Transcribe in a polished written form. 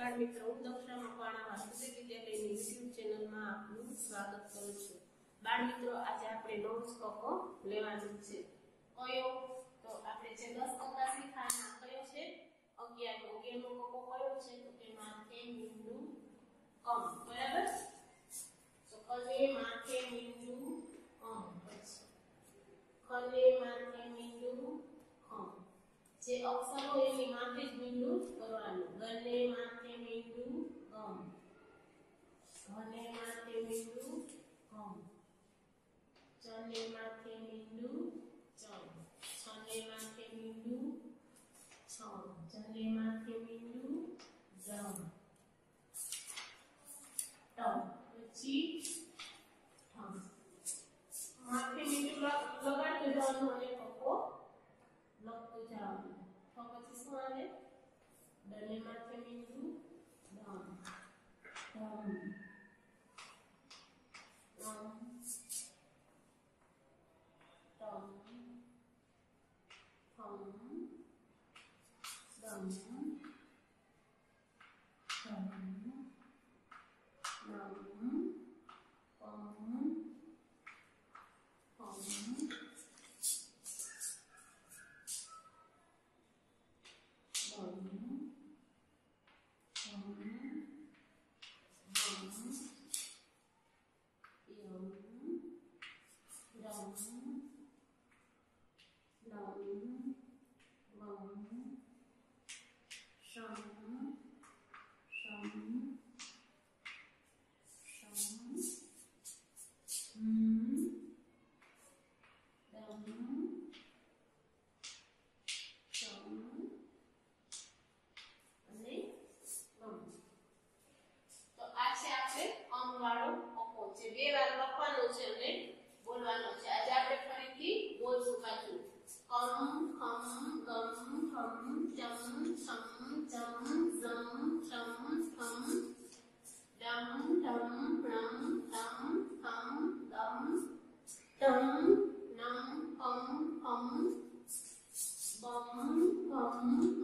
બાળ મિત્રો, હું દક્ષા મકવાણા વાસુદેવ વિદ્યાલયની યુટ્યુબ ચેનલમાં આપનું સ્વાગત કરું છું। બાળ મિત્રો, આજે આપણે નવો કકો લેવાનું છે। કયો? તો આપણે જે 10 કકા શીખાના કયો છે? 11 નો કકો કયો છે? તો કે માથે મીંડું કમ, બરાબર? તો કલે માથે મીંડું કમ, પછી કલે માથે મીંડું કમ। જે અક્ષર હોય એની માથે જ મીંડું કરવાનું। ગલે માથે મીંડું કમ, ઘને માથે મીંડું કમ, ચલે માથે મીંડું ચમ, છલે માથે મીંડું છમ, જલે માથે મીંડું જમ, ટમ, પછી ઠમ। માથે મીંડું લગાડતું જવાનું અને કકો લખતું જવાનું। તો પછી શું આવે? ડલે માથે મીંડું ડમ, ડમ, ડમ, ટમ, થમ, ડમ, ધમ, નમ, પમ, પમ, વાળો કકો છે। બે વાર લખવાનો છે અને બોલવાનો છે। આજે આપણે ફરીથી બોલશું પાછું। કમ, ખમ, ગમ, હમ, ચમ, છમ, ચમ, ઝમ, છમ, થમ, ડમ, ઢમ, ણમ, તમ, થમ, દમ, ટમ, નમ, પમ, હમ, બમ, ભમ,